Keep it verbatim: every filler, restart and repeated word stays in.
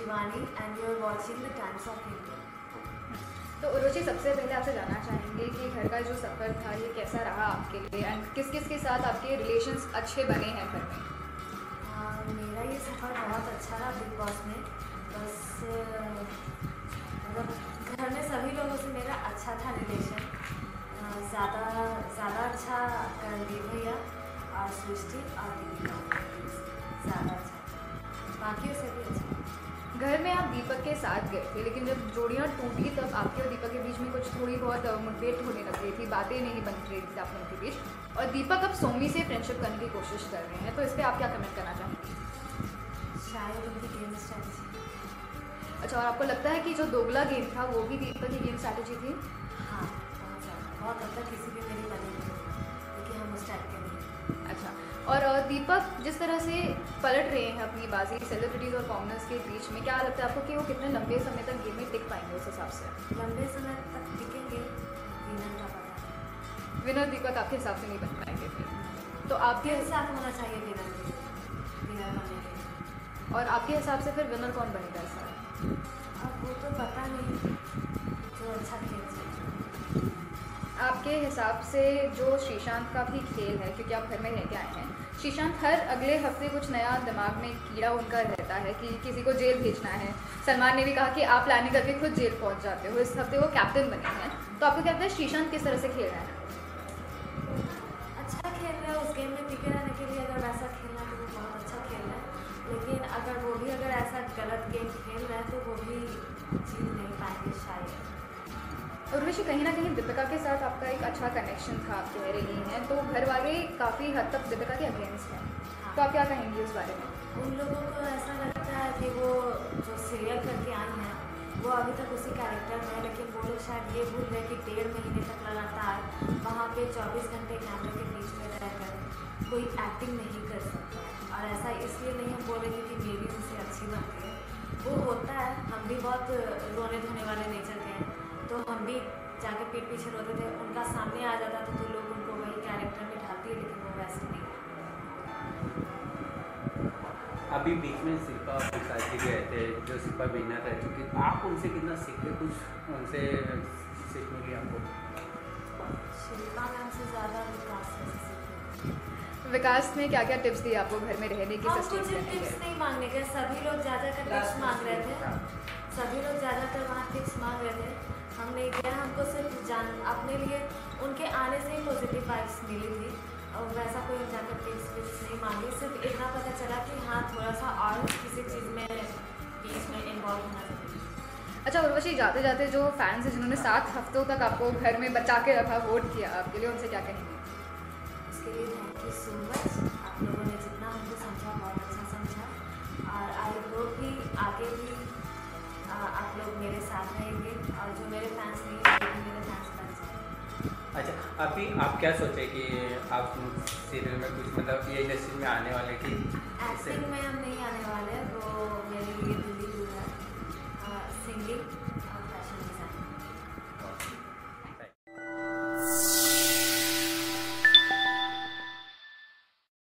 Urvashi Vani and you are watching the Times of India. तो उर्वशी, सबसे पहले आपसे जानना चाहेंगे कि घर का जो सफ़र था ये कैसा रहा आपके लिए एंड किस किस के साथ आपके रिलेशंस अच्छे बने हैं घर में? uh, मेरा ये सफ़र बहुत अच्छा रहा बिग बॉस में। बस मतलब घर में सभी लोगों से मेरा अच्छा था रिलेशन, ज़्यादा ज़्यादा अच्छा रणदीप भैया और सृष्टि और दीपिका ज़्यादा अच्छा, बाकियों से भी अच्छा। घर में आप दीपक के साथ गए थे, लेकिन जब जोड़ियाँ टूटी तब आपके और दीपक के बीच में कुछ थोड़ी बहुत मुठभेड़ होने लग गई थी, बातें नहीं बन रही थी आप लोगों के बीच, और दीपक अब सोमी से फ्रेंडशिप करने की कोशिश कर रहे हैं, तो इस पर आप क्या कमेंट करना चाहेंगे? शायद उनकी गेम स्ट्रैटेजी। अच्छा, और आपको लगता है कि जो दोगला गेम था वो भी दीपक की गेम स्ट्रैटेजी थी? हाँ, बहुत ज़्यादा, बहुत हद तक किसी भी मेरी बनी थी, लेकिन हम उस टाइप के नहीं। अच्छा, और दीपक जिस तरह से पलट रहे हैं अपनी बाजी सेलिब्रिटीज़ और कॉमनर्स के बीच में, क्या लगता है आपको कि वो कितने लंबे समय तक गेम में टिक पाएंगे उस हिसाब से? लंबे समय तक टिकेंगे, विनर का पता है। विनर दीपक आपके हिसाब से नहीं बन पाएंगे फिर? तो आपके हिसाब होना चाहिए विनर के विनर बनने के लिए। और आपके हिसाब से फिर विनर कौन बनेगा इस साल? अब वो तो पता नहीं, जो अच्छा खेल सकता। आपके हिसाब से जो श्रीशांत का भी खेल है, क्योंकि आप घर में रह के आए हैं, श्रीशांत हर अगले हफ्ते कुछ नया दिमाग में कीड़ा उनका रहता है कि किसी को जेल भेजना है। सलमान ने भी कहा कि आप प्लानिंग करके खुद जेल पहुंच जाते हो, इस हफ्ते वो कैप्टन बने हैं, तो आपको क्या लगता है श्रीशांत किस तरह से खेल रहा है? अच्छा खेल रहा है, उस गेम में टिके रहने के लिए अगर वैसा खेलना तो वो बहुत अच्छा खेल रहा है, लेकिन अगर वो भी अगर ऐसा गलत गेम खेल रहा है तो वो भी जीत नहीं पाएंगे शायद। उर्वशी, कहीं ना कहीं दीपिका के साथ आपका एक अच्छा कनेक्शन था, आप कह रही हैं, तो घर वाले काफ़ी हद तक दीपिका के अगेंस्ट हैं, हाँ। तो आप क्या कहेंगी उस बारे में? उन लोगों को ऐसा लगता है कि वो जो सीरियल करके आई हैं वो अभी तक उसी कैरेक्टर में है, लेकिन वो लोग शायद ये भूल रहे कि डेढ़ महीने तक लगातार वहाँ पे चौबीस घंटे कैमरे के बीच में रहकर कोई एक्टिंग नहीं कर सकता। और ऐसा इसलिए नहीं हम बोलेंगे कि मेरी उनसे अच्छी बनती है, वो होता है, हम भी बहुत रोने धोने वाले नेचर के हैं, तो हम भी जाके पीठ पीछे रोते थे, उनका सामने आ जाता था तो लोग उनको वही कैरेक्टर में ढालती है, लेकिन वो वैसे नहीं है। अभी बीच में शिल्पा और विकास जी गए थे, जो शिल्पा विनर रह चुकी, आप उनसे कितना सीखे, कुछ उनसे सीख मिली आपको? शिल्पा मैम से ज़्यादा विकास से सीखे। विकास ने क्या क्या टिप्स दिए आपको घर में रहने की? हम सस्टेन कुछ करने टिप्स के? नहीं मांगने गए, सभी लोग ज़्यादातर टिप्स मांग रहे थे, सभी लोग ज़्यादातर वहाँ टिप्स मांग रहे थे। हम नहीं गया, हमको सिर्फ जान अपने लिए उनके आने से ही पॉजिटिव वाइब्स मिली थी, और वैसा कोई हम जाकर टिप्स विप्स नहीं मांगे, सिर्फ इतना पता चला कि हाँ थोड़ा सा और किसी चीज़ में बीच में इन्वॉल्व होना चाहिए। अच्छा उर्वशी, जाते जाते जो फैंस हैं जिन्होंने सात हफ्तों तक आपको घर में बचा के रखा, वोट किया आपके लिए, उनसे क्या कहेंगे? उसके लिए थैंक यू सो मच। आप लोगों ने जितना हमको समझा बहुत अच्छा समझा, और आई होप कि आगे भी आ, आप लोग मेरे साथ रहेंगे, और जो मेरे फैंस नहीं है वो भी मेरे फैंस बन जाए। अच्छा, अभी आप क्या सोचे कि आप सीरियल में कुछ मतलब ये इंडस्ट्री में आने वाले की? एक्टिंग में हम नहीं आने वाले, वो मेरे लिए